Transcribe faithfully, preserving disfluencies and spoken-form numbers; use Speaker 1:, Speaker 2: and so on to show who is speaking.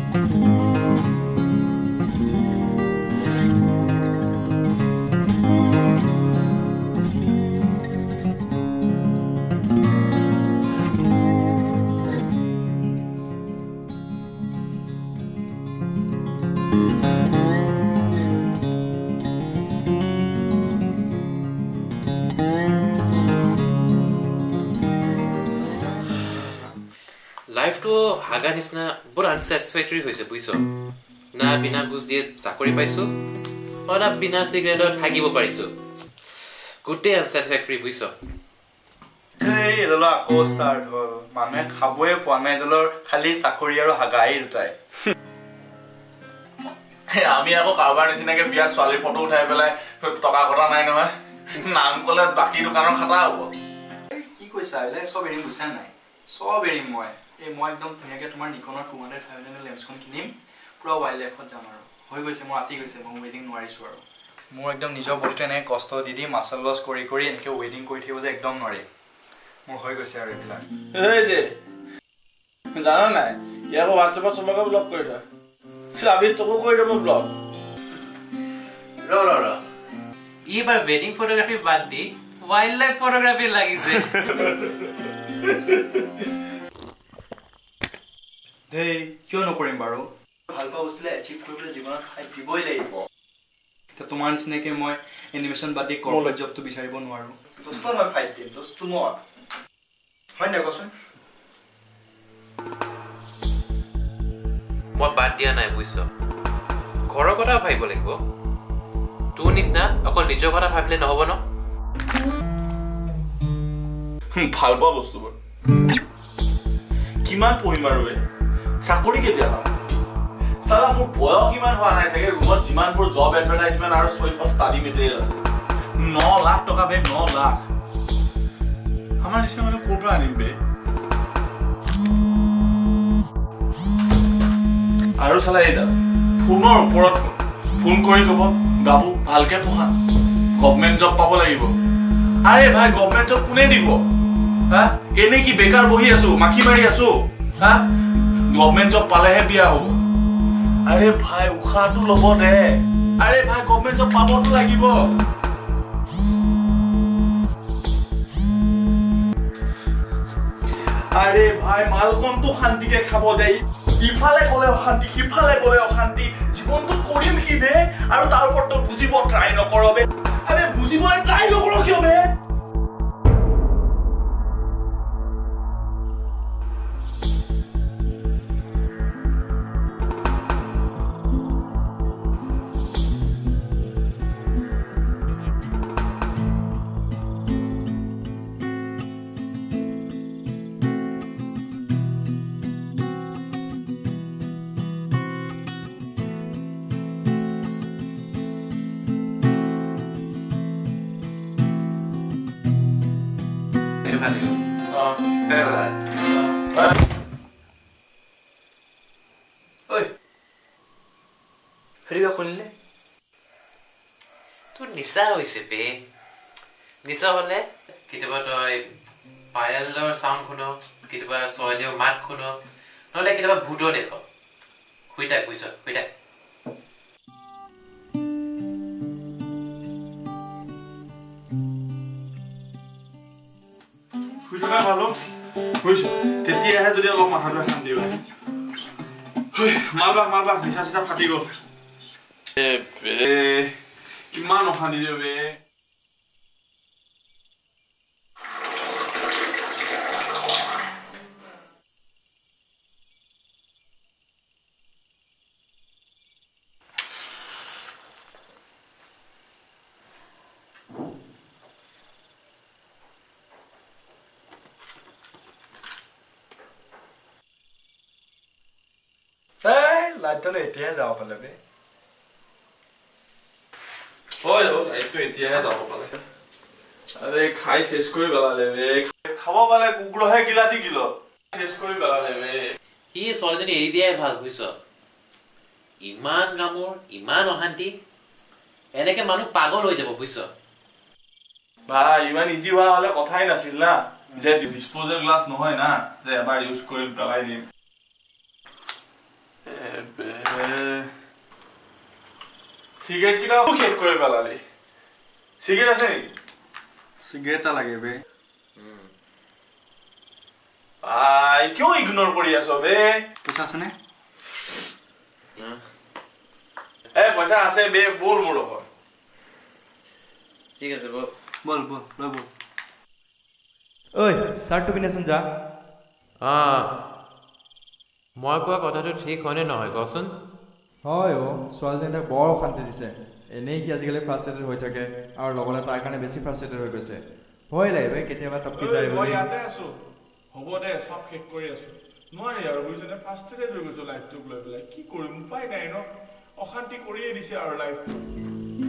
Speaker 1: Life to haga nisna bor unsatisfactory hoise buiso na bina bus die sakori paisu ora bina cigarette thakibo parisu gote unsatisfactory buiso
Speaker 2: ei edola ko start hol mane khaboe pone dolor khali sakori aro hagai rutai
Speaker 3: আমি আকৌ কাৰবাৰ নিচিনাকে বিয়াৰ ছোৱালী photo উঠাই পেলাই টকা কথা নাই নহয় নাম কলে বাকি দোকানৰ খাতা হ'ব
Speaker 2: কি কৈছা এলে সব এৰিম বুছা নাই সব এৰিম মই এই মই একদম ধুনিয়াকে তোমাৰ নিকনৰ two hundred five hundred লেন্সখন কিনিম পুৰা ওয়াইল্ড লাইফত যাম আৰু হৈ গৈছে মই আতি গৈছে মই ৱেডিং নোৱাৰিছো আৰু মোৰ একদম নিজৰ বডিটো এনে কষ্ট দি দি মাসল লস কৰি কৰি এনেকে ৱেডিং কৰি থাকিব যে একদম নোৱাৰি মোৰ হৈ গৈছে আৰু এবিলাক
Speaker 3: এই যে জানা নাই ইয়াকো WhatsAppত চবকে ব্লক কৰি থা সাবি তোকো কৰি দেব ব্লক
Speaker 1: ৰ ৰ ৰ এইবাৰ ৱেডিং ফটোগ্ৰাফি বাদ দি ওয়াইল্ড লাইফ ফটোগ্ৰাফি লাগিছে
Speaker 2: দেই কিয় নকৰিম বাৰু ভাল পাওঁ বস্তুলে এচিভ কৰিবলৈ জীৱনত খাই দিবই লাগিব তে তোমাৰ নিচিনাকে মই এনিমেশ্যন বাদ দি কৰ্পৰেট জবটো বিচাৰিব নোৱাৰো দোস্ত মই ফাইট দিম দোস্ত মই হয় না কচোন
Speaker 1: মই বাদ দিয়া নাই বুইছো ঘৰৰ কথা ভাবিব লাগিব তোৰ নিচিনা অকল নিজৰ কথা ভাবিলে নহব ন
Speaker 3: ভাল পোৱা বস্তুবোৰ কিমান পঢ়িম আৰু চাকৰি কেতিয়া পাম সালা মোৰ বয়স কিমান হোৱা নাই চাগে ৰুমত যিমানবোৰ জব এডভাৰটাইজমেন্ট আৰু ছয়শ ষ্টাডি মেটেৰিয়েল আছে ন লাখ টকা বে ন লাখ আমাৰ নিচিনা মানে ক'ৰ পৰা আনিম বে আৰু সালা এইটা ফোনৰ ওপৰত ফোন কৰি ক'ব বাবু ভালকে পঢ়া গভৰ্ণমেণ্ট জব পাব লাগিব আৰে ভাই গভৰ্ণমেণ্ট জব কোনে দিব হা এনে কি বেকাৰ বহি আছো মাখি মাৰি আছো হা গভৰ্ণমেণ্ট জব পালেহে বিয়া হ'ব আৰে ভাই উখাটো ল'ব দে আৰে ভাই গভৰ্ণমেণ্ট জব পাবতো লাগিব আৰে ভাই মালকনটো শান্তিকে খাব দে ইফালে গলে অশান্তি সিফালে গলে অশান্তি জীৱনটো কৰিম কি বে আৰু তাৰ ওপৰত বুজিব ট্ৰাই নকৰ বে আৰে বুজিবলৈ ট্ৰাই নকৰ কিয় বে
Speaker 1: তোৰ নিচা হৈছে বে নিচা হলে কেতিয়াবা তই পায়েলৰ চাউণ্ড শুন কেতিয়াবা চয়লেও মাত শুন নহলে কেতিয়াবা ভূতো দেখ শুই থাক বুইছ শুই থাক
Speaker 3: শুই থকা ভালো বুইছ তেতিয়াহে যদি অলপ মাথাটো শান্তি হয় মালবা মালবা নিচা চিচা ফাটি গ'ল কিমান অশান্তি দিয়ে বে
Speaker 2: লাইটলে এতিয়াহে যাব পালে বে
Speaker 3: হয় ও লাইটটো এতিয়াহে যাব পালে আরে খাই শেষ কৰি পেলালে বে খাব পালে কুকুৰহে গিলাতি গিল শেষ কৰি পেলালে বে
Speaker 1: হি সলজনী এৰি দিয়াই ভাল বুইছ ইমান গামৰ ইমান অশান্তি এনেকে মানুহ পাগল হৈ যাব বুইছ
Speaker 3: ভাই ইমান ইজি হোৱা হলে কথাই নাছিল না যে ডিসপোজেবল গ্লাস নহয় না যে এবাৰ ইউজ কৰি পেলাই দিম সিগারেট কিনা শেষ করে পেলালি সিগারেট আছে নেকি
Speaker 2: সিগারেট এটা লাগে বে
Speaker 3: আই কিয় ইগনোর কৰি আছ বে
Speaker 2: পইচা আছে নে
Speaker 3: এ পইচা আছে বে বল মোৰ লগত
Speaker 1: ঠিক আছে বল
Speaker 2: বল বল লৈ বল ঐ চাৰ্টটো পিনেচোন যা
Speaker 1: আ মই কোৱা কথাটো ঠিক হয়নে নহয় কচোন
Speaker 2: হয় অ ছোৱালীজনী বৰ অশান্তি দিছে এনেই কি আজিকালি ফ্ৰাষ্ট্ৰেটেড হৈ থাকে আৰু লগতে তাৰ কাৰণে বেছি ফ্ৰাষ্ট্ৰেটেড হৈ গৈছে ভয় লাগে বে কেতিয়াবা টপকি যায় বুলি
Speaker 3: মই ইয়াতে আছো হ'ব দে সব শেষ কৰি আছো নোৱাৰি আৰু বুজিছনে ফ্ৰাষ্ট্ৰেটেড হৈ গৈছো লাইফটোক লৈ পেলাই কি কৰিম উপায় নাই ন অশান্তি কৰিয়ে দিছে আৰু লাইফটো